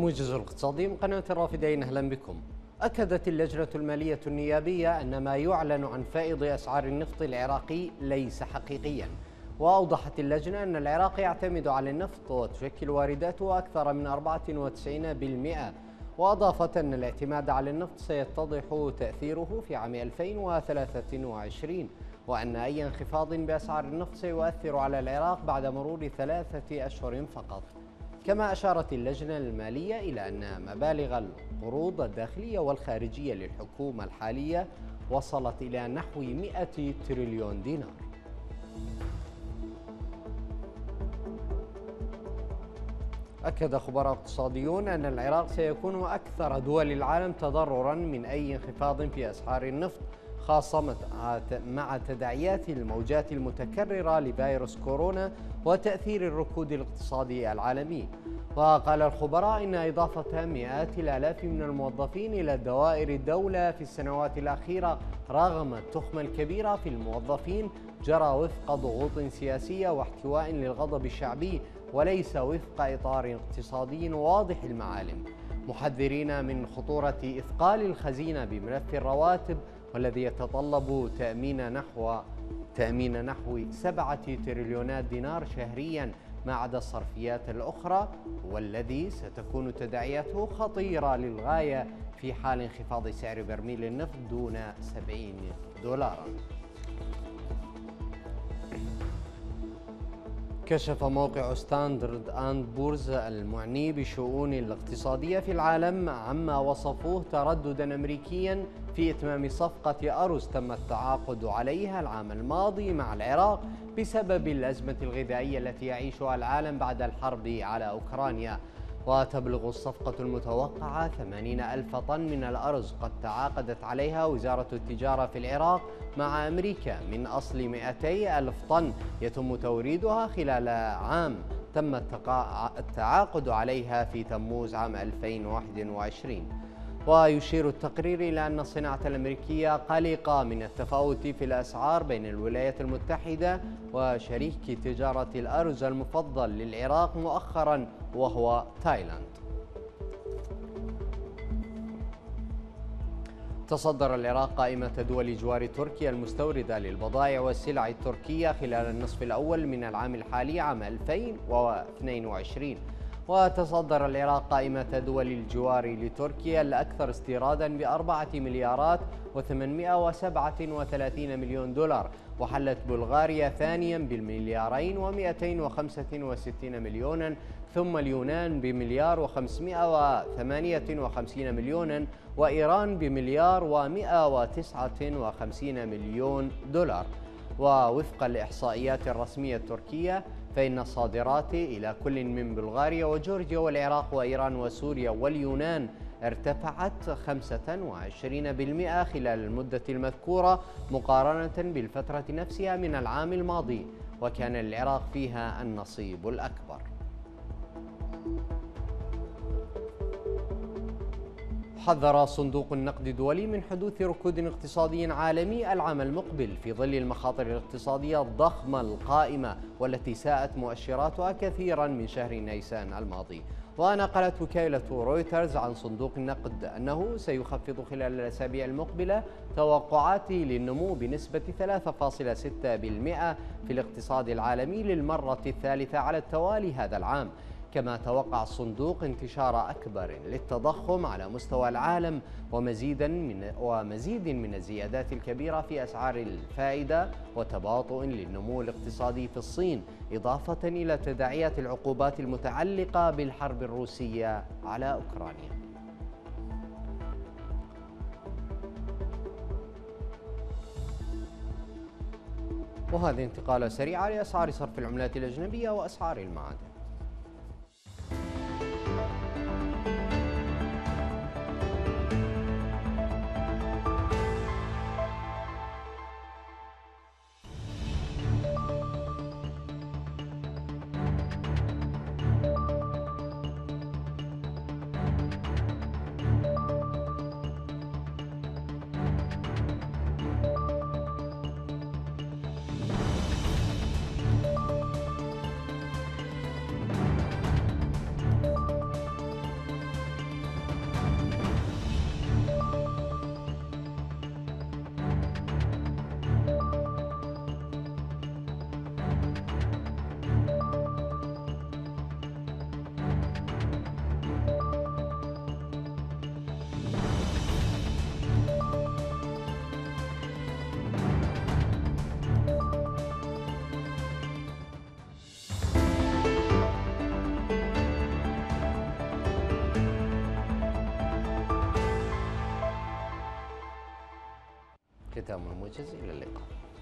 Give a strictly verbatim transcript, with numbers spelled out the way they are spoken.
الموجز الاقتصادي من قناة الرافدين، أهلا بكم. أكدت اللجنة المالية النيابية أن ما يعلن عن فائض أسعار النفط العراقي ليس حقيقيا. وأوضحت اللجنة أن العراق يعتمد على النفط وتشكل وارداته أكثر من أربعة وتسعين بالمئة. وأضافت أن الاعتماد على النفط سيتضح تأثيره في عام ألفين وثلاثة وعشرين، وأن أي انخفاض بأسعار النفط سيؤثر على العراق بعد مرور ثلاثة أشهر فقط. كما أشارت اللجنة المالية إلى أن مبالغ القروض الداخلية والخارجية للحكومة الحالية وصلت إلى نحو مئة تريليون دينار. أكد خبراء اقتصاديون أن العراق سيكون أكثر دول العالم تضرراً من أي انخفاض في أسعار النفط، خاصة مع تداعيات الموجات المتكررة لفيروس كورونا وتأثير الركود الاقتصادي العالمي. وقال الخبراء إن إضافة مئات الآلاف من الموظفين إلى دوائر الدولة في السنوات الأخيرة رغم التخمة الكبيرة في الموظفين جرى وفق ضغوط سياسية واحتواء للغضب الشعبي، وليس وفق إطار اقتصادي واضح المعالم، محذرين من خطورة إثقال الخزينة بملف الرواتب والذي يتطلب تأمين نحو تأمين نحو سبعة تريليونات دينار شهريا ما عدا الصرفيات الأخرى، والذي ستكون تداعياته خطيرة للغاية في حال انخفاض سعر برميل النفط دون سبعين دولارا. كشف موقع ستاندرد أند بورز المعني بالشؤون الاقتصادية في العالم عما وصفوه ترددا أمريكيا في إتمام صفقة أروس تم التعاقد عليها العام الماضي مع العراق بسبب الأزمة الغذائية التي يعيشها العالم بعد الحرب على أوكرانيا. وتبلغ الصفقة المتوقعة ثمانين ألف طن من الأرز قد تعاقدت عليها وزارة التجارة في العراق مع أمريكا من أصل مئتي ألف طن يتم توريدها خلال عام تم التعاقد عليها في تموز عام ألفين وواحد وعشرين. ويشير التقرير إلى أن الصناعة الأمريكية قلقة من التفاوت في الأسعار بين الولايات المتحدة وشريك تجارة الأرز المفضل للعراق مؤخرا وهو تايلاند. تصدر العراق قائمة دول جوار تركيا المستوردة للبضائع والسلع التركية خلال النصف الأول من العام الحالي عام ألفين واثنين وعشرين. وتصدر العراق قائمة دول الجوار لتركيا الأكثر استيرادا بأربعة مليارات وثمانمئة وسبعة وثلاثين مليون دولار، وحلت بلغاريا ثانيا بالمليارين ومئتين وخمسة وستين مليونا، ثم اليونان بمليار وخمسمئة وثمانية وخمسين مليونا، وإيران بمليار ومئة وتسعة وخمسين مليون دولار. ووفق الإحصائيات الرسمية التركية فإن الصادرات إلى كل من بلغاريا وجورجيا والعراق وإيران وسوريا واليونان ارتفعت خمسة وعشرين بالمئة خلال المدة المذكورة مقارنة بالفترة نفسها من العام الماضي، وكان العراق فيها النصيب الأكبر. حذر صندوق النقد الدولي من حدوث ركود اقتصادي عالمي العام المقبل في ظل المخاطر الاقتصادية الضخمة القائمة والتي ساءت مؤشراتها كثيرا من شهر نيسان الماضي. ونقلت وكالة رويترز عن صندوق النقد أنه سيخفض خلال الأسابيع المقبلة توقعاته للنمو بنسبة ثلاثة فاصلة ستة بالمئة في الاقتصاد العالمي للمرة الثالثة على التوالي هذا العام. كما توقع الصندوق انتشار أكبر للتضخم على مستوى العالم ومزيدا من ومزيد من الزيادات الكبيرة في أسعار الفائدة وتباطؤ للنمو الاقتصادي في الصين، إضافة إلى تداعيات العقوبات المتعلقة بالحرب الروسية على أوكرانيا. وهذه انتقالة سريعة لأسعار صرف العملات الأجنبية وأسعار المعادن. ختام موجز، إلى اللقاء.